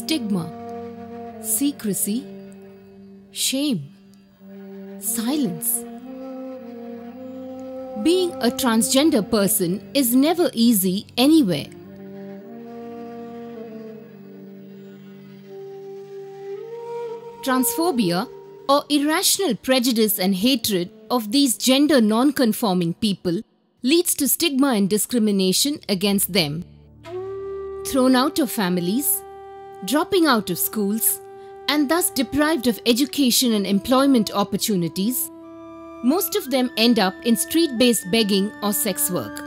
stigma, secrecy, shame, silence. Being a transgender person is never easy anywhere. Transphobia, or irrational prejudice and hatred of these gender non-conforming people, leads to stigma and discrimination against them. Thrown out of families, dropping out of schools, and thus deprived of education and employment opportunities, most of them end up in street-based begging or sex work.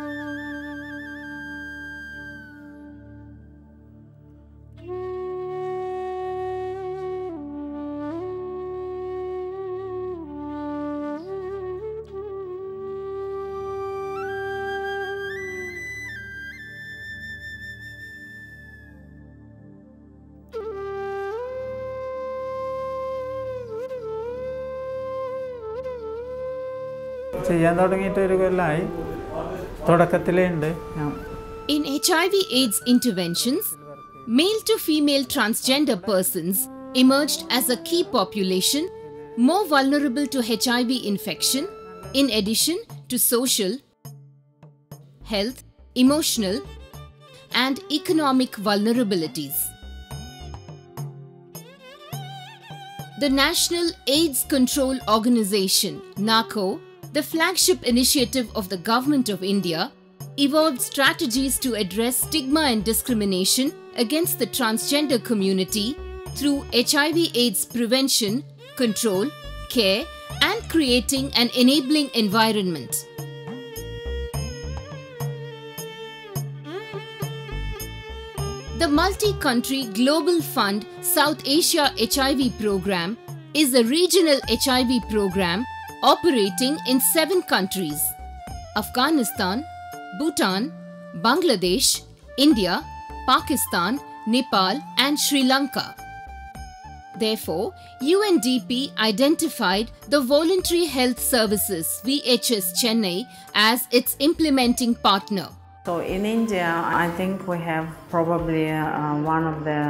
ചെയ്യാൻ തുടങ്ങിയിട്ട് ഒരു കൊല്ലമായി തുടക്കത്തിലേ ഉണ്ട്. In HIV/AIDS interventions, male to female transgender persons emerged as a key population more vulnerable to HIV infection, in addition to social, health, emotional, and economic vulnerabilities. The National AIDS Control Organization, NACO, the flagship initiative of the Government of India, evolved strategies to address stigma and discrimination against the transgender community through HIV/AIDS prevention, control, care, and creating an enabling environment. The multi-country Global Fund South Asia HIV program is a regional HIV program operating in 7 countries: Afghanistan, Bhutan, Bangladesh, India, Pakistan, Nepal, and Sri Lanka. Therefore, UNDP identified the Voluntary Health Services (VHS) Chennai as its implementing partner. So in India, I think we have probably one of the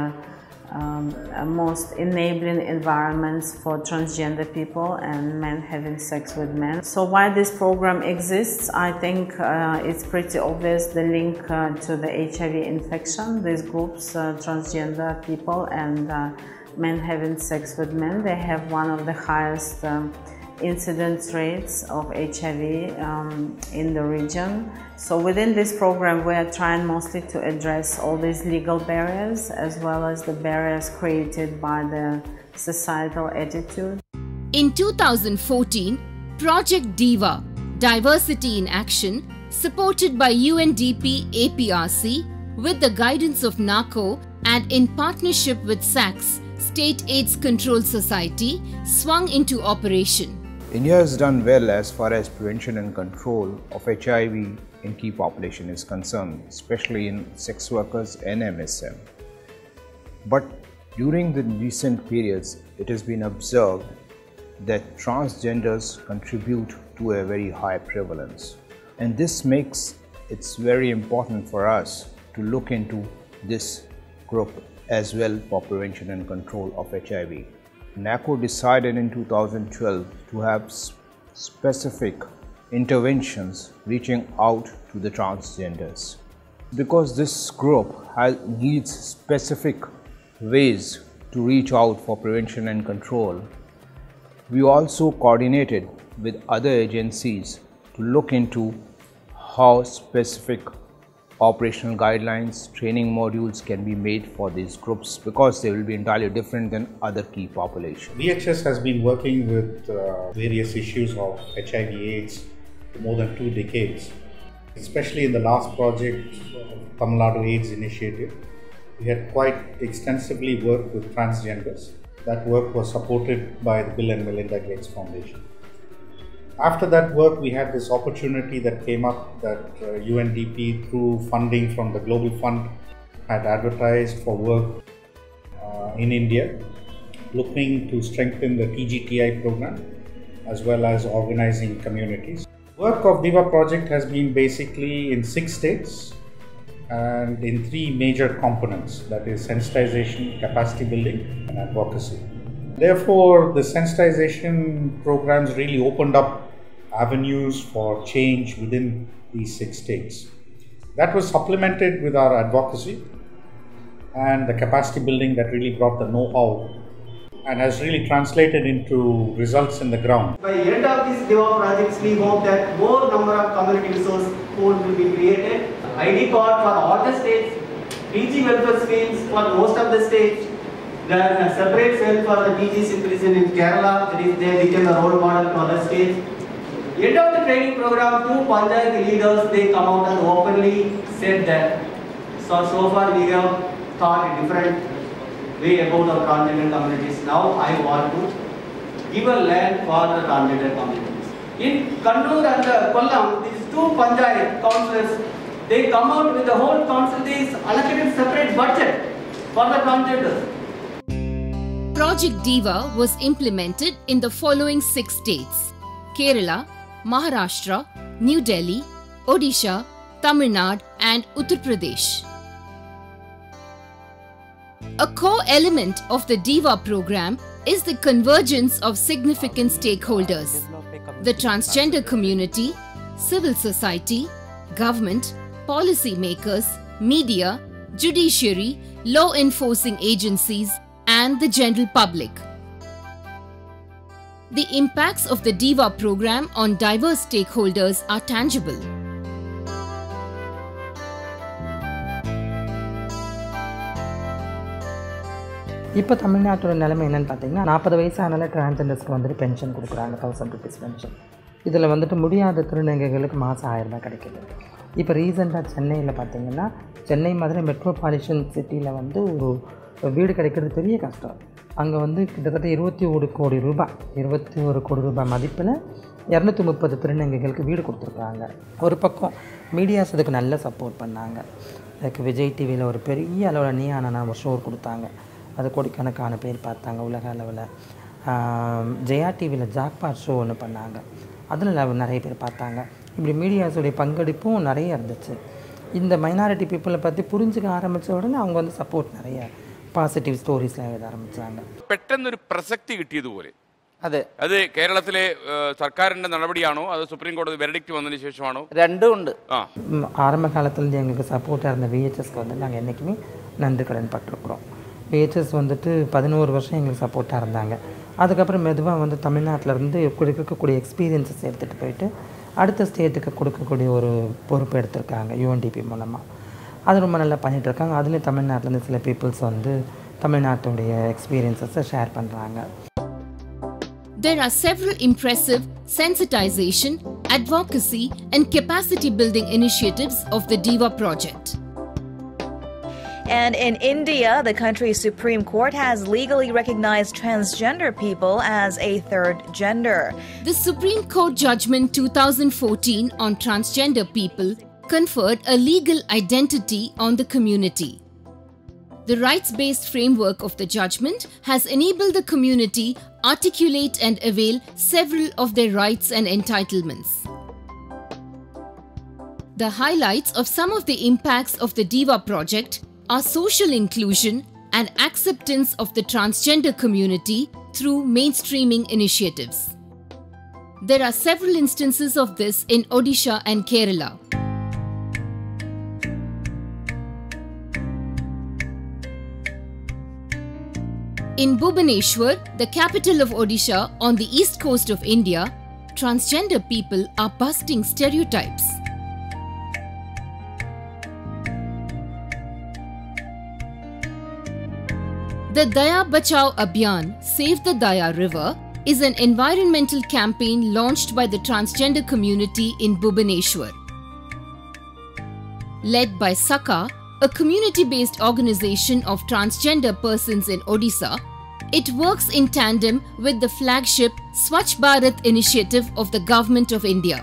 most enabling environments for transgender people and men having sex with men. So why this program exists, I think it's pretty obvious the link to the HIV infection. These groups, transgender people and men having sex with men, they have one of the highest incidence rates of HIV in the region. So within this program, we are trying mostly to address all these legal barriers as well as the barriers created by the societal attitude. In 2014, Project DIVA, Diversity in Action, supported by UNDP APRC with the guidance of NACO and in partnership with SACS, State AIDS Control Society, swung into operation. India has done well as far as prevention and control of HIV in key population is concerned, especially in sex workers and MSM. But during the recent periods, it has been observed that transgenders contribute to a very high prevalence. And this makes it very important for us to look into this group as well for prevention and control of HIV. NACO decided in 2012 to have specific interventions reaching out to the transgenders. Because this group needs specific ways to reach out for prevention and control, we also coordinated with other agencies to look into how specific operational guidelines, training modules can be made for these groups, because they will be entirely different than other key populations. VHS has been working with various issues of HIV/AIDS for more than 2 decades. Especially in the last project, Tamil Nadu AIDS Initiative, we had quite extensively worked with transgenders. That work was supported by the Bill and Melinda Gates Foundation. After that work, we had this opportunity that came up that UNDP, through funding from the Global Fund, had advertised for work in India, looking to strengthen the TGTI program as well as organizing communities. Work of DIVA project has been basically in 6 states and in three major components, that is sensitization, capacity building and advocacy. Therefore, the sensitization programs really opened up avenues for change within these 6 states. That was supplemented with our advocacy and the capacity building that really brought the know-how and has really translated into results in the ground. By the end of these DIVA projects, we hope that more number of community resource pool will be created. ID card for all the states, PG welfare schemes for most of the states. There is a separate cell for the PG citizen in Kerala, that is they became a role model for other states. End of the training program, 2 Panchayat leaders, they come out and openly said that. So far we have thought a different way about our transgender communities. Now I want to give a land for the transgender communities. In Kannur and Kollam, these 2 Panchayat councillors, they come out with the whole council, they allocated separate budget for the transgenders. Project DIVA was implemented in the following 6 states: Kerala, Maharashtra, New Delhi, Odisha, Tamil Nadu and Uttar Pradesh. A core element of the DIVA program is the convergence of significant stakeholders: the transgender community, civil society, government, policy makers, media, judiciary, law enforcing agencies, and the general public. The impacts of the DIVA program on diverse stakeholders are tangible. இப்போ தமிழ்நாட்டோட நிலைமை என்னென்னு பார்த்தீங்கன்னா 40 வயசானால டிரான்ஸ்ஜெண்டர்ஸ்க்கு வந்துட்டு pension கொடுக்குறாங்க, 1000 rupees pension. இதில் வந்துட்டு முடியாத திருநங்கைகளுக்கு மாதம் 1000 ரூபாய் கிடைக்கிது. இப்போ ரீசெண்டாக சென்னையில் பார்த்தீங்கன்னா, சென்னை மாதிரி மெட்ரோபாலிஷன் சிட்டியில் வந்து ஒரு வீடு கிடைக்கிறது பெரிய கஷ்டம். அங்கே வந்து கிட்டத்தட்ட 21 கோடி ரூபாய் மதிப்பில் 230 திருநங்கைகளுக்கு வீடு கொடுத்துருக்காங்க. ஒரு பக்கம் மீடியாஸ் இதுக்கு நல்ல சப்போர்ட் பண்ணாங்க. அதுக்கு விஜய் டிவியில் ஒரு பெரிய அளவில் நீயான ஒரு ஷோ கொடுத்தாங்க. அது கோடிக்கணக்கான பேர் பார்த்தாங்க உலக அளவில். ஜெயா டிவியில் ஜாக்பாட் ஷோ ஒன்று பண்ணாங்க, அதில் நிறைய பேர் பார்த்தாங்க. இப்படி மீடியாஸுடைய பங்கெடுப்பும் நிறைய இருந்துச்சு. இந்த மைனாரிட்டி பீப்புளை பற்றி புரிஞ்சுக்க ஆரம்பித்த உடனே அவங்க வந்து சப்போர்ட் நிறைய பாசிட்டிவ் ஸ்டோரிஸ்லாம் எழுத ആരംഭിച്ചാங்க. പെട്ടെന്നൊരു പ്രസക്തി കിട്ടിയതുപോലെ അത് കേരളത്തിലെ സർക്കാരിന്റെ നടപടിയാണോ അത് സുപ്രീം കോടതി വെർഡിക്റ്റ് വന്നതിന് ശേഷമാണോ? രണ്ടും ഉണ്ട്. ஆரம்ப காலத்தில் எங்களுக்கு சப்போர்ட்டாக இருந்த விஹெச்எஸ்க்கு வந்து நாங்கள் என்றைக்குமே நன்றி கடன் பட்டிருக்கிறோம். விஹெச்எஸ் வந்துட்டு 11 வருஷம் எங்களுக்கு சப்போர்ட்டாக இருந்தாங்க. அதுக்கப்புறம் மெதுவாக வந்து தமிழ்நாட்டிலேருந்து கொடுக்கக்கூடிய எக்ஸ்பீரியன்ஸஸ் எடுத்துகிட்டு போயிட்டு அடுத்த ஸ்டேட்டுக்கு கொடுக்கக்கூடிய ஒரு பொறுப்பு எடுத்திருக்காங்க யூஎன்டிபி மூலமாக. அது ரொம்ப நல்லா பண்ணிகிட்ருக்காங்க. அதுலேயும் தமிழ்நாட்டிலேருந்து சில பீப்புள்ஸ் வந்து தமிழ்நாட்டுடைய எக்ஸ்பீரியன்ஸஸை ஷேர் பண்ணுறாங்க. There are several impressive sensitization, advocacy and capacity building initiatives of the DIVA project. And in India, the country's Supreme Court has legally recognized transgender people as a third gender. The Supreme Court judgment 2014 on transgender people conferred a legal identity on the community. The rights-based framework of the judgment has enabled the community articulate and avail several of their rights and entitlements. The highlights of some of the impacts of the DIVA project are social inclusion and acceptance of the transgender community through mainstreaming initiatives. There are several instances of this in Odisha and Kerala. In Bhubaneswar, the capital of Odisha on the east coast of India, transgender people are busting stereotypes. The Daya Bachao Abhiyan, Save the Daya River, is an environmental campaign launched by the transgender community in Bhubaneswar. Led by Saka, a community-based organization of transgender persons in Odisha, it works in tandem with the flagship Swachh Bharat initiative of the Government of India.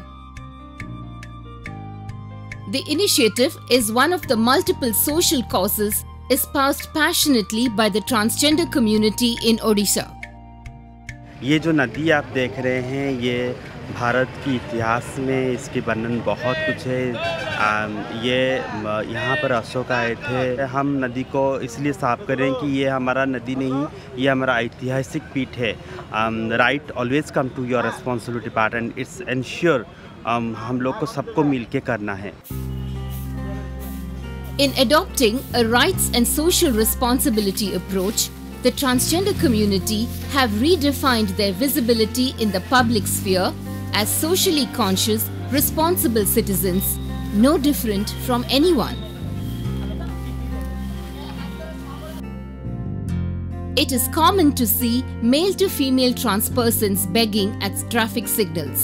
The initiative is one of the multiple social causes espoused passionately by the transgender community in Odisha. ये जो नदी आप देख रहे हैं ये भारत की इतिहास में इसके वर्णन बहुत कुछ है। ये यहाँ पर अशोक आए थे। हम नदी को इसलिए साफ करें कि ये हमारा नदी नहीं, ये हमारा ऐतिहासिक पीठ है। Right always come to your responsibility part and it's ensure हम लोग को सबको मिलके करना है। In adopting a rights and social responsibility approach, the transgender community have redefined their visibility in the public sphere as socially conscious, responsible citizens, no different from anyone. It is common to see male to female trans persons begging at traffic signals.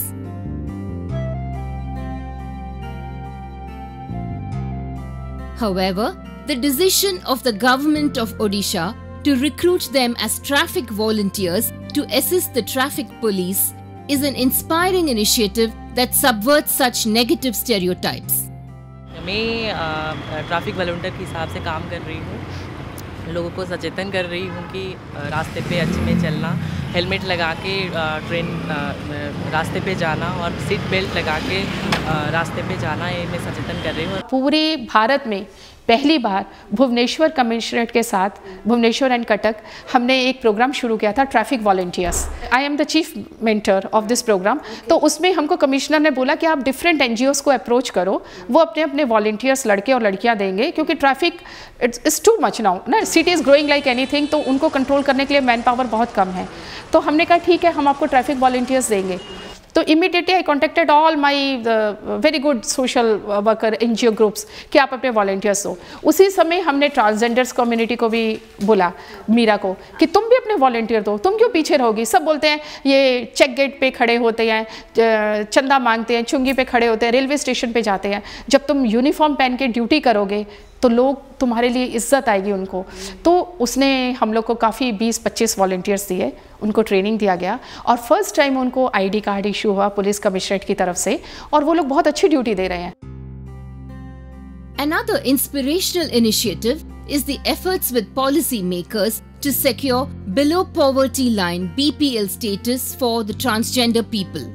However, the decision of the government of Odisha to recruit them as traffic volunteers to assist the traffic police is an inspiring initiative that subverts such negative stereotypes. मैं traffic volunteer के हिसाब से काम कर रही हूँ। लोगों को सचेतन कर रही हूँ कि रास्ते पे अच्छे में चलना, हेलमेट लगा के रास्ते पे जाना और सीट बेल्ट लगा के रास्ते पे जाना, ये मैं सचेतन कर रही हूँ। पूरे भारत में पहली बार भुवनेश्वर कमिश्नरेट के साथ भुवनेश्वर एंड कटक हमने एक प्रोग्राम शुरू किया था, traffic volunteers. I am the chief mentor of this programme. तो उसमें हमको कमिश्नर ने बोला कि आप डिफरेंट NGOs को अप्रोच करो, वो अपने अपने वॉलंटियर्स लड़के और लड़कियां देंगे, क्योंकि traffic it's too much now ना, city is growing like anything, तो उनको कंट्रोल करने के लिए मैन पावर बहुत कम है। तो हमने कहा ठीक है, हम आपको ट्रैफिक वॉलंटियर्स देंगे। तो immediately I contacted all my very good social worker NGO groups कि आप अपने वॉलंटियर्स हो। उसी समय हमने ट्रांसजेंडर्स कम्युनिटी को भी बोला, मीरा को, कि तुम भी अपने वॉलंटियर दो, तुम क्यों पीछे रहोगी। सब बोलते हैं ये चेक गेट पे खड़े होते हैं, चंदा मांगते हैं, चुंगी पे खड़े होते हैं, रेलवे स्टेशन पे जाते हैं। जब तुम यूनिफॉर्म पहन के ड्यूटी करोगे तो लोग तुम्हारे लिए इज्जत आएगी उनको। तो उसने हम लोग को काफ़ी 20-25 वॉलंटियर्स दिए, उनको ट्रेनिंग दिया गया और फर्स्ट टाइम उनको ID कार्ड इशू हुआ पुलिस कमिश्नरेट की तरफ से, और वो लोग बहुत अच्छी ड्यूटी दे रहे हैं। Another inspirational initiative is the efforts with policy makers to secure below poverty line BPL status for the transgender people.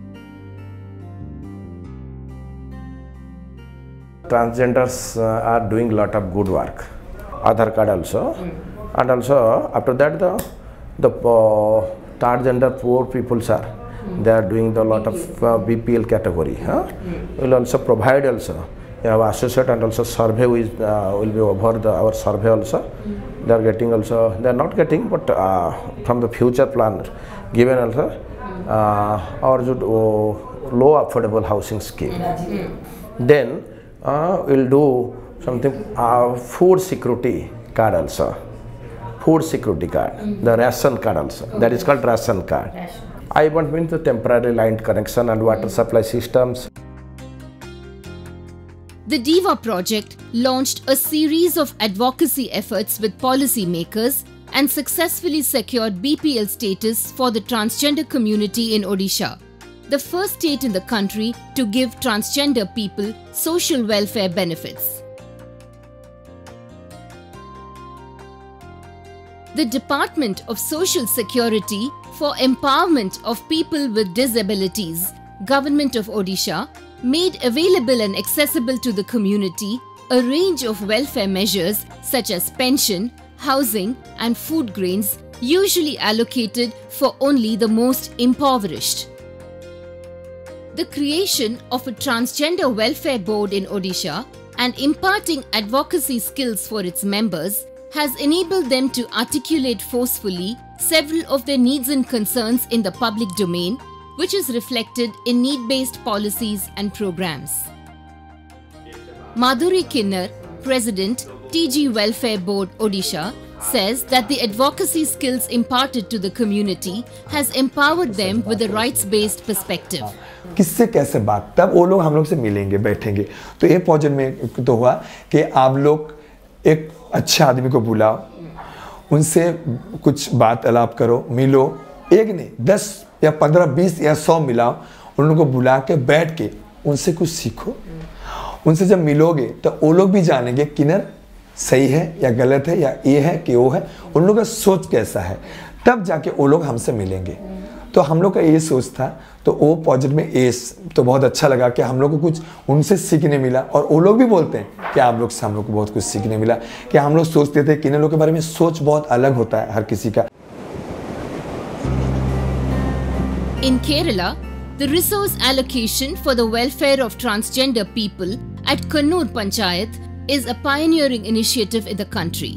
Transgenders are doing lot of good work, Aadhaar card also, and also after that the transgender poor people they are doing the lot of BPL category. Will also provide also. We have associate and also survey will be over our survey also. They are getting also. They are not getting, but from the future plan given also our low affordable housing scheme. Then we'll do something food security card also, food security card, the ration card also, that is called ration card. I want the temporary line connection and water supply systems. The DIVA project launched a series of advocacy efforts with policy makers and successfully secured BPL status for the transgender community in Odisha, the first state in the country to give transgender people social welfare benefits. The Department of Social Security for Empowerment of People with Disabilities, Government of Odisha, made available and accessible to the community a range of welfare measures such as pension, housing and food grains, usually allocated for only the most impoverished. The creation of a transgender welfare board in Odisha and imparting advocacy skills for its members has enabled them to articulate forcefully several of their needs and concerns in the public domain, which is reflected in need-based policies and programs. Madhuri Kinnar, President, TG Welfare Board, Odisha, says that the advocacy skills imparted to the community has empowered them with a rights-based perspective. किससे कैसे बात, तब वो लोग हम लोग से मिलेंगे, बैठेंगे। तो ये प्रोजेक्ट में तो हुआ कि आप लोग एक अच्छे आदमी को बुलाओ, उनसे कुछ बात अलाप करो, मिलो, एक नहीं 10 या 15, 20 या 100 मिलाओ, उन लोगों को बुला के बैठ के उनसे कुछ सीखो। उनसे जब मिलोगे तो वो लोग भी जानेंगे किन्नर सही है या गलत है या ये है कि वो है, उन लोगों का सोच कैसा है, तब जाके वो लोग हमसे मिलेंगे। तो हम लोग का ये सोच था, तो वो प्रोजेक्ट में तो बहुत अच्छा लगा कि हम लोग को कुछ उनसे सीखने मिला, और वो लोग भी बोलते हैं कि आप लोग से हम लोग को बहुत कुछ सीखने मिला, कि हम लोग सोचते थे कि इन लोगों के बारे में सोच बहुत अलग होता है हर किसी का। In Kerala, the resource allocation for the welfare of transgender people at Kannur Panchayat is a pioneering initiative in the country.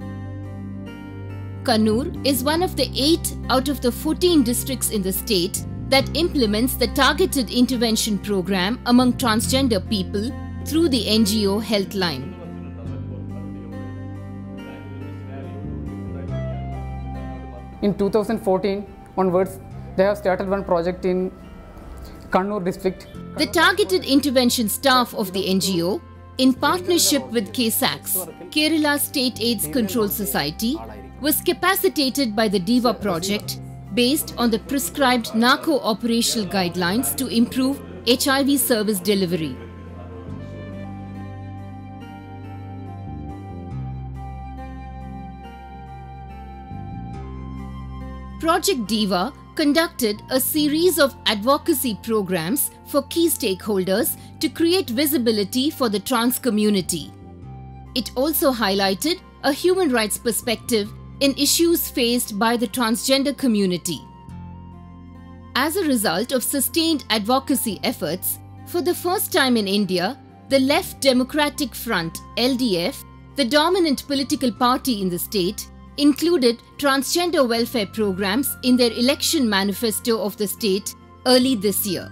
Kannur is one of the 8 out of the 14 districts in the state that implements the targeted intervention program among transgender people through the NGO Healthline. In 2014 onwards, they have started one project in Kannur district. The targeted intervention staff of the NGO, in partnership with KSACS, Kerala State AIDS Control Society, was capacitated by the DIVA project based on the prescribed narco operational guidelines to improve HIV service delivery. Project DIVA conducted a series of advocacy programs for key stakeholders to create visibility for the trans community. It also highlighted a human rights perspective in issues faced by the transgender community. As a result of sustained advocacy efforts, for the first time in India, the Left Democratic Front (LDF), the dominant political party in the state, included transgender welfare programs in their election manifesto of the state early this year.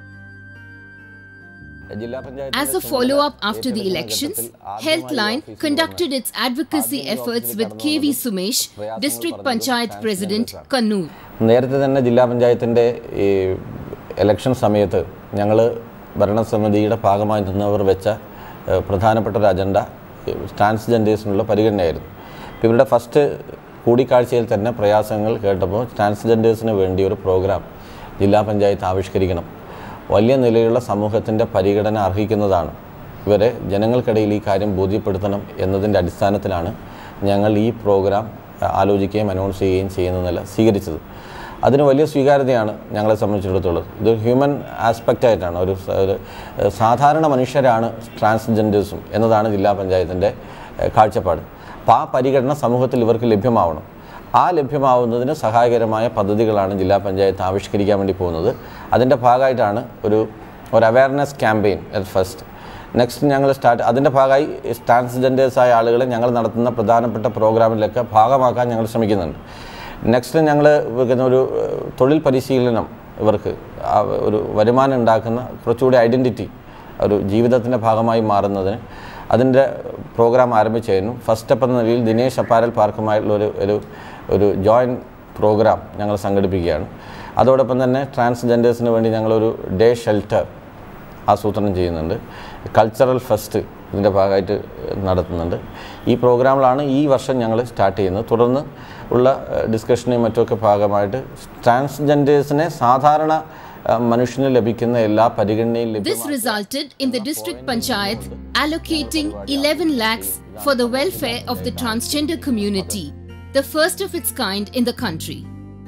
As a follow-up after the elections, Healthline conducted its advocacy efforts with KV Sumesh, District Panchayat President, Kannur. നേരത്തെ തന്നെ ജില്ലാ പഞ്ചായത്തിൻ്റെ ഈ election സമയത്ത് ഞങ്ങൾ ഭരണസമിതിയുടെ ഭാഗമായി നിന്നവർ വെച്ച പ്രധാനപ്പെട്ട ഒരു അജണ്ട ട്രാൻസ്ജെൻഡേഴ്സിനുള്ള പരിഗണനയായിരുന്നു. ഇവരുടെ ഫസ്റ്റ് കൂടിക്കാഴ്ചയിൽ തന്നെ പ്രയാസങ്ങൾ കേട്ടപ്പോൾ ട്രാൻസ്ജെൻഡേഴ്സിന് വേണ്ടി ഒരു പ്രോഗ്രാം ജില്ലാ പഞ്ചായത്ത് ആവിഷ്കരിക്കണം, വലിയ നിലയിലുള്ള സമൂഹത്തിൻ്റെ പരിഗണന അർഹിക്കുന്നതാണ്, ഇവരെ ജനങ്ങൾക്കിടയിൽ ഈ കാര്യം ബോധ്യപ്പെടുത്തണം എന്നതിൻ്റെ അടിസ്ഥാനത്തിലാണ് ഞങ്ങൾ ഈ പ്രോഗ്രാം ആലോചിക്കുകയും അനൗൺസ് ചെയ്യുകയും ചെയ്യുന്നതല്ല സ്വീകരിച്ചത്. അതിന് വലിയ സ്വീകാര്യതയാണ് ഞങ്ങളെ സംബന്ധിച്ചിടത്തോളം. ഇത് ഹ്യൂമൻ ആസ്പെക്റ്റായിട്ടാണ്, ഒരു സാധാരണ മനുഷ്യരാണ് ട്രാൻസ്ജെൻഡേഴ്സും എന്നതാണ് ജില്ലാ പഞ്ചായത്തിൻ്റെ കാഴ്ചപ്പാട്. അപ്പോൾ ആ പരിഗണന സമൂഹത്തിൽ ഇവർക്ക് ലഭ്യമാവണം. ആ ലഭ്യമാവുന്നതിന് സഹായകരമായ പദ്ധതികളാണ് ജില്ലാ പഞ്ചായത്ത് ആവിഷ്കരിക്കാൻ വേണ്ടി പോകുന്നത്. അതിൻ്റെ ഭാഗമായിട്ടാണ് ഒരു അവയർനെസ് ക്യാമ്പയിൻ ഫസ്റ്റ്. നെക്സ്റ്റ് ഞങ്ങൾ അതിൻ്റെ ഭാഗമായി ട്രാൻസ്ജെൻഡേഴ്സായ ആളുകളെ ഞങ്ങൾ നടത്തുന്ന പ്രധാനപ്പെട്ട പ്രോഗ്രാമിലൊക്കെ ഭാഗമാക്കാൻ ഞങ്ങൾ ശ്രമിക്കുന്നുണ്ട്. നെക്സ്റ്റ് ഞങ്ങൾ ഒരു തൊഴിൽ പരിശീലനം, ഇവർക്ക് ഒരു വരുമാനം ഉണ്ടാക്കുന്ന കുറച്ചുകൂടി ഐഡൻറ്റിറ്റി ഒരു ജീവിതത്തിൻ്റെ ഭാഗമായി മാറുന്നതിന് അതിൻ്റെ പ്രോഗ്രാം ആരംഭിച്ചതിനും ഫസ്റ്റ് സ്റ്റെപ്പ് എന്ന നിലയിൽ ദിനേശ് അപ്പാരൽ പാർക്കുമായിട്ടുള്ള ഒരു ജോയിൻറ്റ് പ്രോഗ്രാം ഞങ്ങൾ സംഘടിപ്പിക്കുകയാണ്. അതോടൊപ്പം തന്നെ ട്രാൻസ്ജെൻഡേഴ്സിന് വേണ്ടി ഞങ്ങളൊരു ഡേ ഷെൽട്ടർ ആസൂത്രണം ചെയ്യുന്നുണ്ട്. കൾച്ചറൽ ഫെസ്റ്റ് ഇതിൻ്റെ ഭാഗമായിട്ട് നടത്തുന്നുണ്ട്. ഈ പ്രോഗ്രാമിലാണ് ഈ വർഷം ഞങ്ങൾ സ്റ്റാർട്ട് ചെയ്യുന്നത്. തുടർന്ന് ഉള്ള ഡിസ്കഷനും മറ്റുമൊക്കെ ഭാഗമായിട്ട് ട്രാൻസ്ജെൻഡേഴ്സിനെ സാധാരണ മനുഷ്യന് ലഭിക്കുന്ന എല്ലാ പരിഗണനയും ലഭിക്കും. This resulted in the district panchayat allocating 11 lakhs for the welfare of the transgender community, the first of its kind in the country.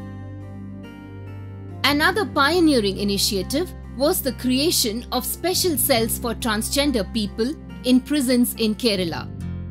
Another pioneering initiative was the creation of special cells for transgender people in prisons in Kerala.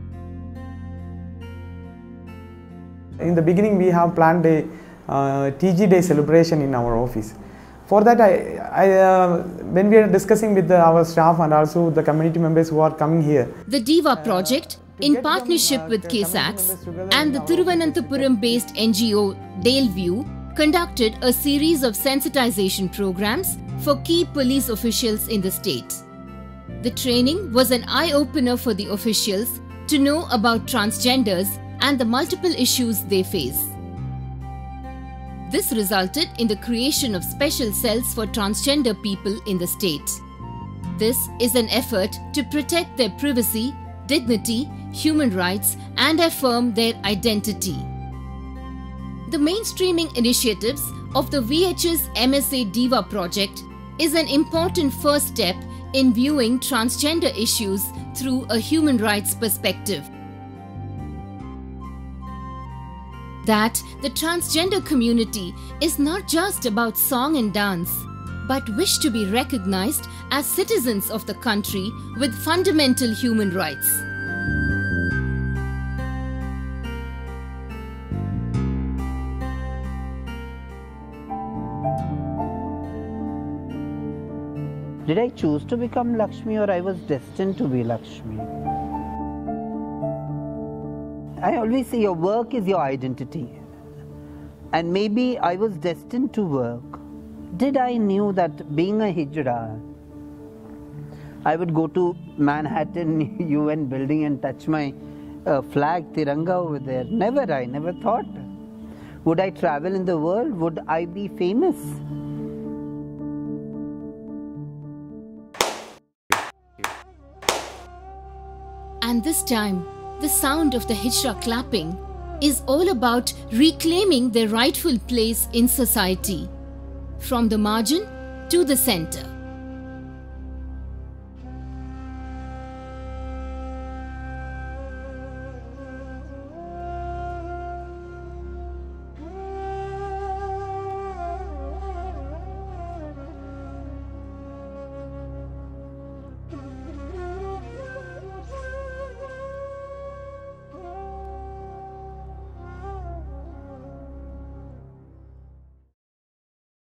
In the beginning, we have planned a TG Day celebration in our office. For that, when we are discussing with our staff and also the community members who are coming here, the DIVA project, in partnership with KSACS and the Thiruvananthapuram-based NGO Daleview, conducted a series of sensitization programs for key police officials in the state. The training was an eye-opener for the officials to know about transgenders and the multiple issues they face. This resulted in the creation of special cells for transgender people in the state. This is an effort to protect their privacy, dignity, human rights, and affirm their identity. The mainstreaming initiatives of the VHS MSA DIVA project is an important first step in viewing transgender issues through a human rights perspective. that the transgender community is not just about song and dance, but wish to be recognized as citizens of the country with fundamental human rights. Did I choose to become Lakshmi, or I was destined to be Lakshmi? I always say your work is your identity. And maybe I was destined to work. Did I knew that being a Hijra, I would go to Manhattan UN building and touch my flag, Tiranga over there? Never, I never thought. Would I travel in the world? Would I be famous? And this time, the sound of the Hijra clapping is all about reclaiming their rightful place in society, from the margin to the center.